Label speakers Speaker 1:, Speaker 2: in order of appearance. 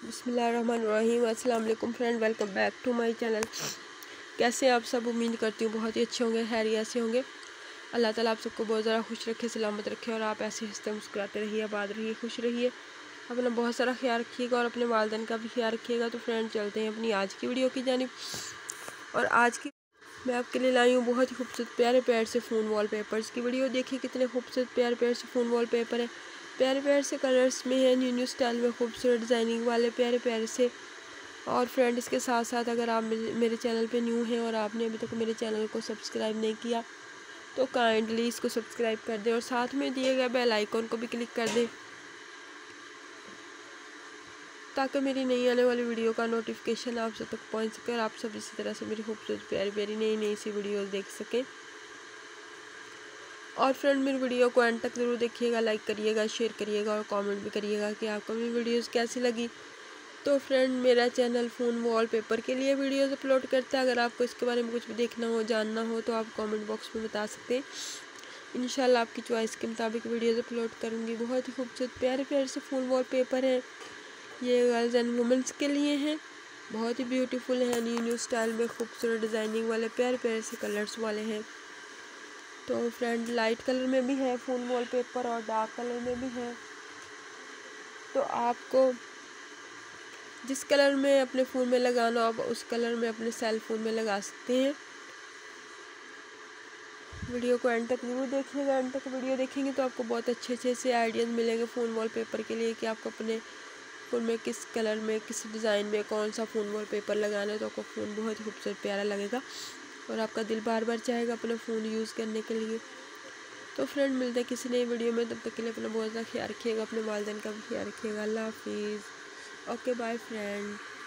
Speaker 1: बिस्मिल्लाहिर्रहमानिर्रहीम। अस्सलाम वालेकुम friend, welcome back to my channel. कैसे आप सब? उम्मीद करती हूँ बहुत ही अच्छे होंगे, खैरियत से होंगे। अल्लाह ताला आप सबको बहुत ज़्यादा खुश रखे, सलामत रखे और आप ऐसे हंसते मुस्कुराते रहिए, आबाद रहिए, खुश रहिए। अपना बहुत सारा ख्याल रखिएगा और अपने वालिदैन का भी ख्याल रखिएगा। तो फ्रेंड चलते हैं अपनी आज की वीडियो की जानिब। और आज की मैं आपके लिए लाई हूँ बहुत ही खूबसूरत प्यारे प्यारे से फ़ोन वॉलपेपर्स की वीडियो। देखिए कितने खूबसूरत प्यारे प्यारे से फ़ोन वॉलपेपर है, प्यारे प्यारे से कलर्स में है, न्यू न्यू स्टाइल में खूबसूरत डिज़ाइनिंग वाले प्यारे प्यारे से। और फ्रेंड इसके साथ साथ अगर आप मेरे चैनल पे न्यू हैं और आपने अभी तक मेरे चैनल को सब्सक्राइब नहीं किया तो काइंडली इसको सब्सक्राइब कर दें और साथ में दिए गए बेल आइकॉन को भी क्लिक कर दें ताकि मेरी नई आने वाली वीडियो का नोटिफिकेशन आप सब तक पहुंच सके और आप सब इसी तरह से मेरी खूबसूरत प्यारी प्यारी नई नई सी वीडियोस देख सकें। और फ्रेंड मेरी वीडियो को एंड तक ज़रूर देखिएगा, लाइक करिएगा, शेयर करिएगा और कमेंट भी करिएगा कि आपको मेरी वीडियोस कैसी लगी। तो फ्रेंड मेरा चैनल फ़ोन वॉलपेपर के लिए वीडियोस अपलोड करता है। अगर आपको इसके बारे में कुछ भी देखना हो, जानना हो तो आप कमेंट बॉक्स में बता सकते हैं। इंशाल्लाह आपकी चॉइस के मुताबिक वीडियोस अपलोड करूँगी। बहुत ही खूबसूरत प्यारे प्यारे से फ़ोन वॉलपेपर हैं, ये गर्ल्स एंड वुमेंस के लिए हैं। बहुत ही ब्यूटीफुल है, न्यू न्यू स्टाइल में खूबसूरत डिज़ाइनिंग वाले प्यारे प्यारे से कलर्स वाले हैं। तो फ्रेंड लाइट कलर में भी है फ़ोन वॉलपेपर और डार्क कलर में भी है। तो आपको जिस कलर में अपने फ़ोन में लगाना हो आप उस कलर में अपने सेल फ़ोन में लगा सकते हैं। वीडियो को एंड तक ज़रूर देखिएगा। एंड तक वीडियो देखेंगे तो आपको बहुत अच्छे अच्छे से आइडियाज़ मिलेंगे फ़ोन वॉलपेपर के लिए कि आपको अपने फ़ोन में किस कलर में, किस डिज़ाइन में कौन सा फ़ोन वॉलपेपर लगाना है। तो आपको फ़ोन बहुत ही खूबसूरत प्यारा लगेगा और आपका दिल बार बार चाहेगा अपना फ़ोन यूज़ करने के लिए। तो फ्रेंड मिलते हैं किसी नई वीडियो में, तब तक के लिए अपना बहुत ज़्यादा ख्याल रखिएगा, अपने वालिदैन का भी ख्याल रखिएगा। अल्लाह हाफिज़। Okay bye friend.